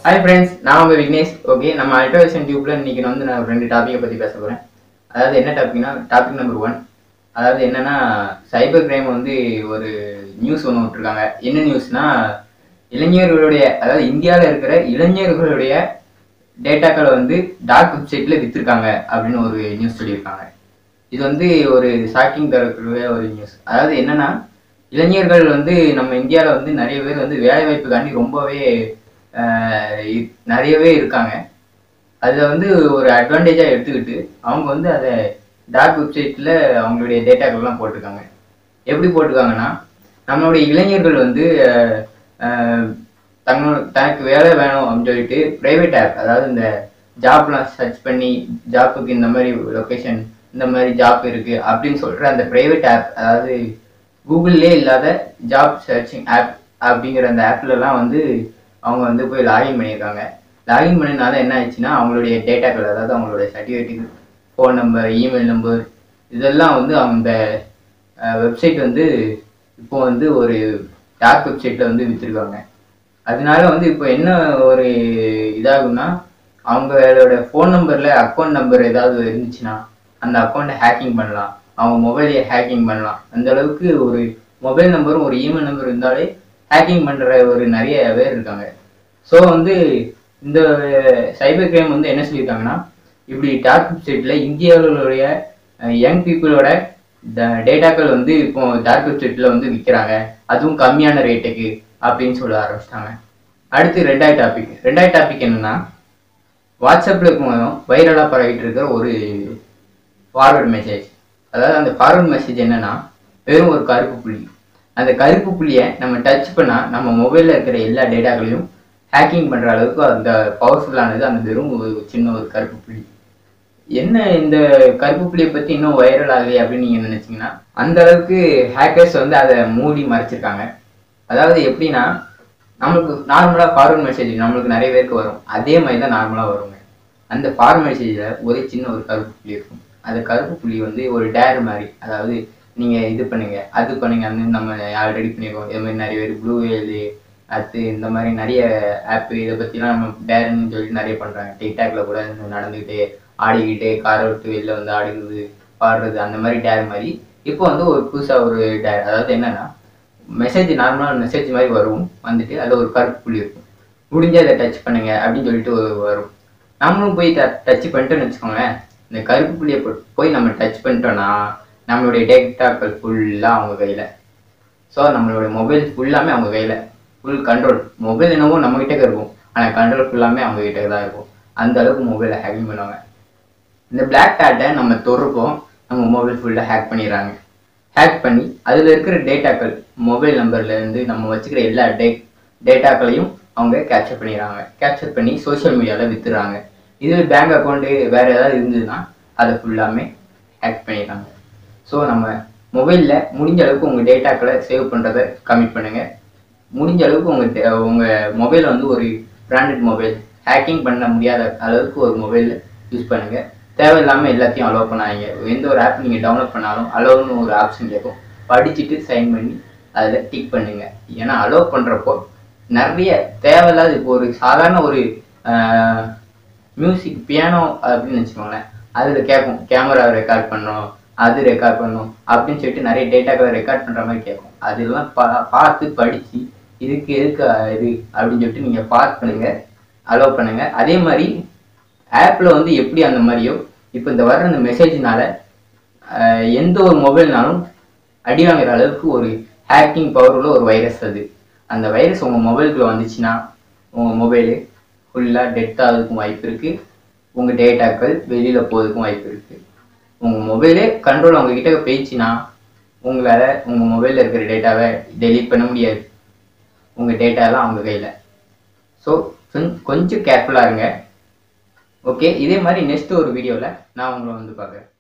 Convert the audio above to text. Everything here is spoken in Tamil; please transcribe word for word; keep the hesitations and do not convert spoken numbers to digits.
Hi friends, நான் உங்க விக்னேஷ். ஓகே, நம்ம அல்ட்ராவிஷன் டியூப்ல இன்னைக்கு வந்து நான் ரெண்டு டாபிக்கை பத்தி பேச போறேன். அதாவது என்ன டாபிக்னா டாபிக் நம்பர் ஒன். அதாவது என்னன்னா சைபர் கிரைம் வந்து ஒரு நியூஸ் ஒன்று விட்டுருக்காங்க. என்ன நியூஸ்னா இளைஞர்களுடைய அதாவது இந்தியாவில் இருக்கிற இளைஞர்களுடைய டேட்டாக்களை வந்து டார்க் வெப்சைட்ல வித்திருக்காங்க அப்படின்னு ஒரு நியூஸ் சொல்லியிருக்காங்க. இது வந்து ஒரு ஷாக்கிங் தரக்கூடிய ஒரு நியூஸ். அதாவது என்னன்னா இளைஞர்கள் வந்து நம்ம இந்தியாவில் வந்து நிறைய பேர் வந்து வேலை வாய்ப்புக்காண்டி ரொம்பவே நிறையவே இருக்காங்க. அதில் வந்து ஒரு அட்வான்டேஜாக எடுத்துக்கிட்டு அவங்க வந்து அதை டார்க் வெப்சைட்டில் அவங்களுடைய டேட்டாக்கள்லாம் போட்டிருக்காங்க. எப்படி போட்டிருக்காங்கன்னா நம்மளுடைய இளைஞர்கள் வந்து தங்களோட தனக்கு வேலை வேணும் அப்படின்னு சொல்லிட்டு ப்ரைவேட் ஆப், அதாவது இந்த ஜாப்லாம் சர்ச் பண்ணி ஜாப்புக்கு இந்த மாதிரி லொக்கேஷன் இந்த மாதிரி ஜாப் இருக்குது அப்படின்னு சொல்கிற அந்த ப்ரைவேட் ஆப், அதாவது கூகுள்லே இல்லாத ஜாப் சர்ச்சிங் ஆப் அப்படிங்கிற அந்த ஆப்லலாம் வந்து அவங்க வந்து போய் லாகின் பண்ணியிருக்காங்க. லாகின் பண்ணனால என்ன ஆயிடுச்சுன்னா அவங்களுடைய டேட்டாக்கள், அதாவது அவங்களுடைய certificate, phone number, email number இதெல்லாம் வந்து அந்த வெப்சைட் வந்து இப்போ வந்து ஒரு டார்க் வெப்சைட்டில் வந்து விற்றுருக்காங்க. அதனால வந்து இப்போ என்ன ஒரு இதாகும்னா அவங்களோட ஃபோன் நம்பரில் அக்கௌண்ட் நம்பர் ஏதாவது இருந்துச்சுன்னா அந்த அக்கௌண்ட்டை ஹேக்கிங் பண்ணலாம், அவங்க மொபைலையே ஹேக்கிங் பண்ணலாம். அந்த அளவுக்கு ஒரு மொபைல் நம்பரும் ஒரு இமெயில் நம்பர் இருந்தாலே ஹேக்கிங் பண்ணுற ஒரு நிறைய பேர் இருக்காங்க. ஸோ வந்து இந்த சைபர் கிரைம் வந்து என்ன சொல்லியிருக்காங்கன்னா இப்படி டார்க் வெப்சைட்டில் இந்தியாவுடைய யங் பீப்புளோட டேட்டாக்கள் வந்து இப்போ டார்க் வெப்சைட்டில் வந்து விற்கிறாங்க, அதுவும் கம்மியான ரேட்டுக்கு அப்படின்னு சொல்ல ஆரம்பிச்சிட்டாங்க. அடுத்து ரெண்டாவது டாபிக் ரெண்டாவது டாபிக் என்னன்னா வாட்ஸ்அப்பில் இருக்கும் வைரலாக பரவிட்டு இருக்கிற ஒரு ஃபார்வர்டு மெசேஜ். அதாவது அந்த ஃபார்வர்டு மெசேஜ் என்னன்னா வெறும் ஒரு கருப்பு புள்ளி. அந்த கருப்பு புள்ளியை நம்ம டச் பண்ணால் நம்ம மொபைலில் இருக்கிற எல்லா டேட்டாக்களையும் ஹேக்கிங் பண்ணுற அளவுக்கு அந்த பவர்ஃபுல்லானது அந்த வெறும் ஒரு சின்ன ஒரு கருப்பு புள்ளி. என்ன இந்த கருப்பு புள்ளியை பற்றி இன்னும் வைரல் ஆகலை அப்படின்னு நீங்கள் நினச்சிங்கன்னா அந்த அளவுக்கு ஹேக்கர்ஸ் வந்து அதை மூடி மறைச்சிருக்காங்க. அதாவது எப்படின்னா நம்மளுக்கு நார்மலாக ஃபார்வர்ட் மெசேஜ் நம்மளுக்கு நிறைய பேருக்கு வரும், அதே மாதிரி தான் நார்மலாக வருங்க. அந்த ஃபார்வர்ட் மெசேஜில் ஒரு சின்ன ஒரு கருப்பு புள்ளி இருக்கும். அந்த கருப்பு புள்ளி வந்து ஒரு டேர் மாதிரி, அதாவது நீங்கள் இது பண்ணுங்க அது பண்ணுங்க அந்த நம்ம ஆல்ரெடி பண்ணியிருக்கோம். இது மாதிரி நிறைய பேர் ப்ளூ வேலு அது இந்த மாதிரி நிறைய ஆப்பு இதை பற்றிலாம் நம்ம டேருன்னு சொல்லிட்டு நிறைய பண்ணுறாங்க. டிக்டாக்ல கூட நடந்துக்கிட்டே ஆடிக்கிட்டே காரை விட்டு வெளில வந்து ஆடுறது பாடுறது அந்த மாதிரி டேர் மாதிரி இப்போ வந்து ஒரு புதுசாக ஒரு டேர். அதாவது என்னன்னா மெசேஜ் நார்மலான மெசேஜ் மாதிரி வரும், வந்துட்டு அதில் ஒரு கருப்பு புள்ளி இருக்கும். முடிஞ்சு அதை டச் பண்ணுங்க அப்படின்னு சொல்லிட்டு வரும். நம்மளும் போய் ட டச் பண்ணிட்டோன்னு வச்சுக்கோங்களேன். இந்த கருப்பு புள்ளியை போய் நம்ம டச் பண்ணிட்டோன்னா நம்மளுடைய டேட்டாக்கள் ஃபுல்லாக அவங்க கையில். ஸோ நம்மளுடைய மொபைல் ஃபுல்லாமே அவங்க கையில், ஃபுல் கண்ட்ரோல். மொபைல் என்னவோ நம்மகிட்ட இருக்கும், ஆனால் கண்ட்ரோல் ஃபுல்லாமே அவங்க கிட்ட தான் இருக்கும். அந்த அளவுக்கு மொபைலை ஹேக்கிங் பண்ணுவாங்க. இந்த பிளாக் டேட்டை நம்ம தொடுறப்போம் நம்ம மொபைல் ஃபுல்லாக ஹேக் பண்ணிடுறாங்க. ஹேக் பண்ணி அதில் இருக்கிற டேட்டாக்கள் மொபைல் நம்பர்லேருந்து நம்ம வச்சுக்கிற எல்லா டே டேட்டாக்களையும் அவங்க கேப்சர் பண்ணிடுறாங்க. கேப்சர் பண்ணி சோஷியல் மீடியாவில் விற்றுறாங்க. இது பேங்க் அக்கௌண்ட்டு வேறு ஏதாவது இருந்ததுன்னா அதை ஃபுல்லாமே ஹேக் பண்ணிடுறாங்க. ஸோ நம்ம மொபைலில் முடிஞ்ச அளவுக்கு உங்கள் டேட்டாக்களை சேவ் பண்ணுறதை கம்மி பண்ணுங்கள். முடிஞ்ச அளவுக்கு உங்கள் உங்கள் மொபைல் வந்து ஒரு பிராண்டட் மொபைல், ஹேக்கிங் பண்ண முடியாத அளவுக்கு ஒரு மொபைலில் யூஸ் பண்ணுங்கள். தேவையில்லாமல் எல்லாத்தையும் அலோவ் பண்ணாதீங்க. எந்த ஒரு ஆப் நீங்கள் டவுன்லோட் பண்ணாலும் அலோவ்னு ஒரு ஆப்ஷன் கேட்கும், படிச்சுட்டு சைன் பண்ணி அதில் டிக் பண்ணுங்க. ஏன்னா அலோவ் பண்ணுறப்போ நிறைய தேவையில்லாத இப்போ ஒரு சாதாரண ஒரு மியூசிக் பியானோ அப்படின்னு வச்சுக்கோங்களேன், அதில் கேட்கும் கேமரா ரெக்கார்ட் பண்ணணும், அது ரெக்கார்ட் பண்ணணும் அப்படின்னு சொல்லிட்டு நிறைய டேட்டாக்களை ரெக்கார்ட் பண்ணுற மாதிரி கேட்கும். அதெல்லாம் பா பார்த்து படித்து இதுக்கு எதுக்கு இது அப்படின்னு சொல்லிட்டு நீங்கள் பார்த்து பண்ணுங்கள், அலோவ் பண்ணுங்கள். அதே மாதிரி ஆப்பில் வந்து எப்படி அந்த மாதிரியோ இப்போ இந்த வர்ற அந்த மெசேஜ்னால எந்த ஒரு மொபைல்னாலும் அடி வாங்குற அளவுக்கு ஒரு ஹேக்கிங் பவர் உள்ள ஒரு வைரஸ் அது. அந்த வைரஸ் உங்கள் மொபைலுக்குள்ளே வந்துச்சுன்னா உங்கள் மொபைலு ஃபுல்லாக டெத் ஆகிறதுக்கும் வாய்ப்பு இருக்குது, உங்கள் டேட்டாக்கள் வெளியில் போகிறதுக்கும் வாய்ப்பு இருக்குது. உங்கள் மொபைலே கண்ட்ரோல் அவங்கக்கிட்ட போயிடுச்சுன்னா உங்களால் உங்கள் மொபைலில் இருக்கிற டேட்டாவை டெலீட் பண்ண முடியாது, உங்கள் டேட்டாலாம் அவங்க கையில். ஸோ கொஞ்சம் கேர்ஃபுல்லாக இருங்க. ஓகே, இதே மாதிரி நெக்ஸ்ட் ஒரு வீடியோவில் நான் உங்களை வந்து பார்க்குறேன்.